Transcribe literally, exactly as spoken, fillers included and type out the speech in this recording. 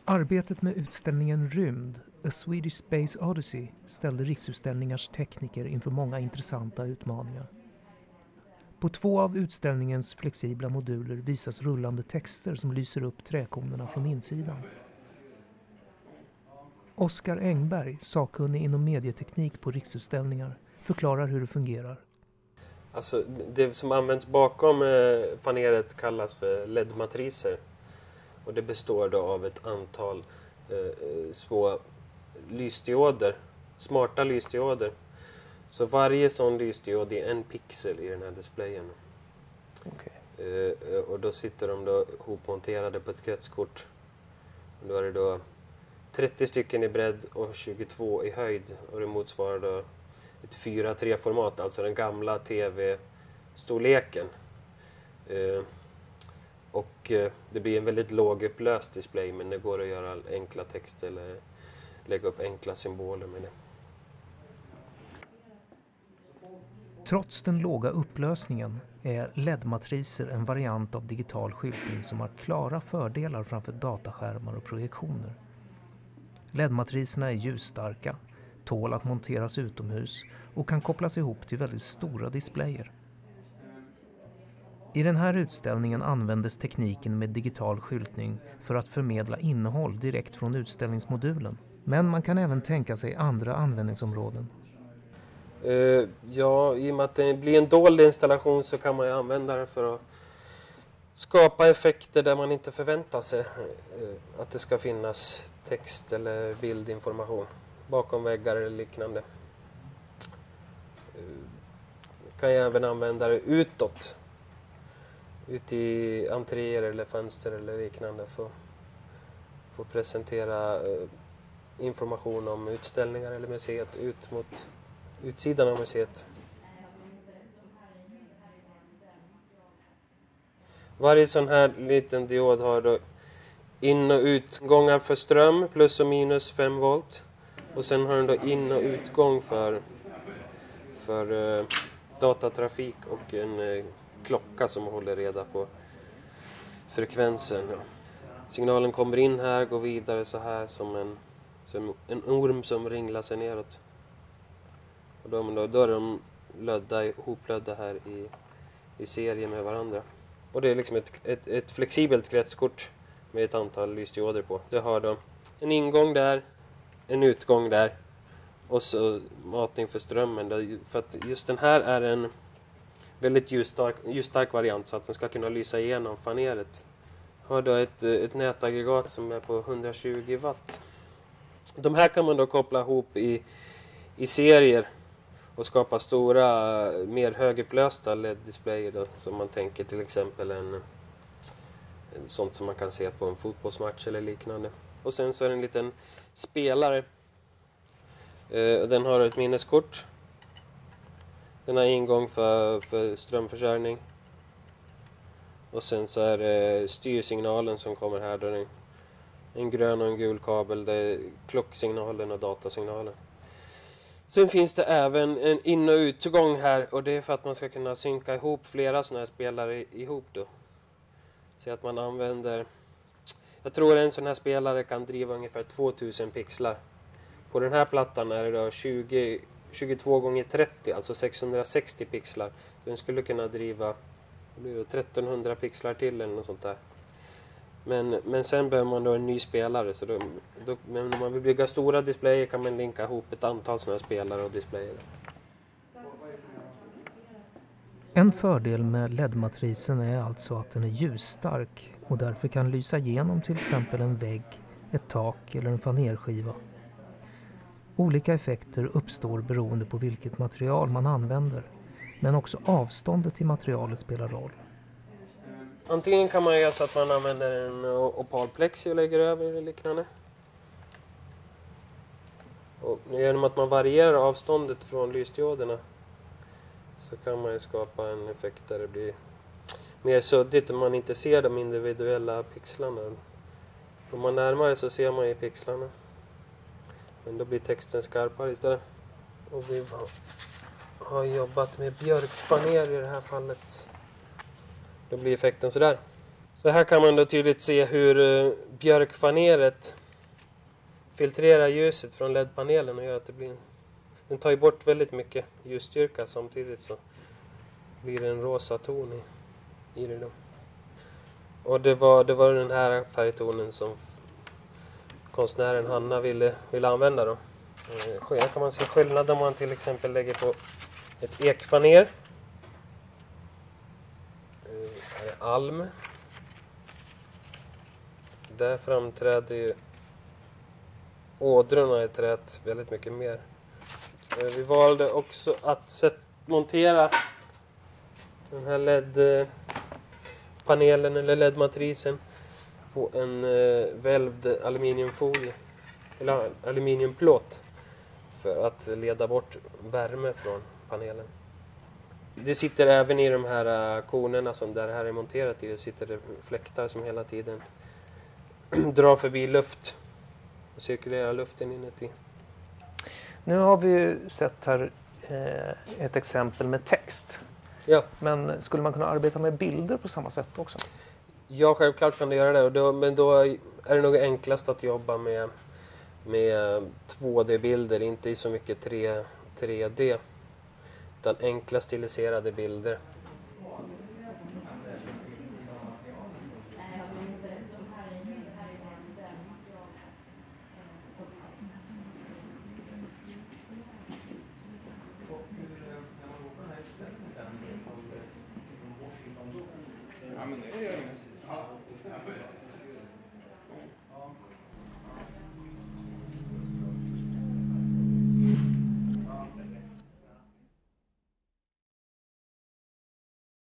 Arbetet med utställningen Rymd, A Swedish Space Odyssey, ställde Riksutställningars tekniker inför många intressanta utmaningar. På två av utställningens flexibla moduler visas rullande texter som lyser upp träkonerna från insidan. Oskar Engberg, sakkunnig inom medieteknik på Riksutställningar, förklarar hur det fungerar. Alltså, det som används bakom eh, faneret kallas för L E D-matriser. Och det består då av ett antal eh, små lysdioder, smarta lysdioder. Så varje sån lysdiod är en pixel i den här displayen. Okay. Eh, och då sitter de då hopmonterade på ett kretskort. Och då är det då trettio stycken i bredd och tjugotvå i höjd. Och det motsvarar då ett fyra tre-format, alltså den gamla tv-storleken. Eh, och eh, det blir en väldigt lågupplöst display, men det går att göra enkla texter eller lägga upp enkla symboler med det. Trots den låga upplösningen är L E D-matriser en variant av digital skyltning som har klara fördelar framför dataskärmar och projektioner. L E D-matriserna är ljusstarka, tål att monteras utomhus och kan kopplas ihop till väldigt stora displayer. I den här utställningen användes tekniken med digital skyltning för att förmedla innehåll direkt från utställningsmodulen. Men man kan även tänka sig andra användningsområden. Uh, ja, i och med att det blir en dold installation så kan man ju använda den för att skapa effekter där man inte förväntar sig uh, att det ska finnas text eller bildinformation bakom väggar eller liknande. Uh, kan jag även använda det utåt, ut i entréer eller fönster eller liknande för, för att presentera uh, information om utställningar eller museet ut mot utsidan av museet. Varje sån här liten diod har då in- och utgångar för ström, plus och minus fem volt. Och sen har den då in- och utgång för, för uh, datatrafik och en uh, klocka som håller reda på frekvensen. Signalen kommer in här, går vidare så här som en, som en orm som ringlar sig neråt. Och då, då, då är de lödda, hoplödda här i, i serie med varandra. Och det är liksom ett, ett, ett flexibelt kretskort med ett antal lysdioder på. Det har då en ingång där, en utgång där och så matning för strömmen. För att just den här är en väldigt ljusstark, ljusstark variant så att den ska kunna lysa igenom faneret. Har då ett, ett nätaggregat som är på hundratjugo watt. De här kan man då koppla ihop i, i serier och skapa stora, mer högupplösta L E D-displayer då, som man tänker till exempel en, en sånt som man kan se på en fotbollsmatch eller liknande. Och sen så är det en liten spelare. Eh, den har ett minneskort. Den har ingång för, för strömförsörjning. Och sen så är det styrsignalen som kommer här. Då en, en grön och en gul kabel. Det är klocksignalen och datasignalen. Sen finns det även en in- och utgång här. Och det är för att man ska kunna synka ihop flera sådana här spelare ihop då. Så att man använder... Jag tror en sån här spelare kan driva ungefär tvåtusen pixlar. På den här plattan är det då tjugo, tjugotvå gånger trettio, alltså sexhundrasextio pixlar. Så den skulle kunna driva trettonhundra pixlar till eller något sånt där. Men, men sen behöver man då en ny spelare. Så då, då, men om man vill bygga stora displayer kan man linka ihop ett antal sådana här spelare och displayer. En fördel med L E D-matrisen är alltså att den är ljusstark och därför kan lysa igenom till exempel en vägg, ett tak eller en fanerskiva. Olika effekter uppstår beroende på vilket material man använder, men också avståndet till materialet spelar roll. Antingen kan man göra så att man använder en opalplexi och lägger över eller liknande. Och genom att man varierar avståndet från lysdioderna så kan man ju skapa en effekt där det blir mer suddigt om man inte ser de individuella pixlarna. Om man närmar sig så ser man ju pixlarna. Men då blir texten skarpare istället. Och vi har jobbat med björkfaner i det här fallet. Då blir effekten sådär. Så här kan man då tydligt se hur uh, björkfaneret filtrerar ljuset från L E D-panelen och gör att det blir... Den tar ju bort väldigt mycket ljusstyrka samtidigt så blir det en rosa ton i, i det då. Och det var, det var den här färgtonen som konstnären Hanna ville, ville använda då. Här kan man se skillnad om man till exempel lägger på ett ekfaner. Här är alm. Där framträder ju ådrorna i träet väldigt mycket mer. Vi valde också att sätt, montera den här L E D-panelen eller L E D-matrisen på en eh, välvd aluminiumfolie eller aluminiumplåt för att leda bort värme från panelen. Det sitter även i de här konerna som där här är monterat i. Det sitter det fläktar som hela tiden drar förbi luft och cirkulerar luften inuti. Nu har vi ju sett här eh, ett exempel med text. Ja. Men skulle man kunna arbeta med bilder på samma sätt också? Ja, självklart kan det göra det. Och då, men då är det nog enklast att jobba med, med två D-bilder, inte i så mycket tre D. Utan enkla stiliserade bilder.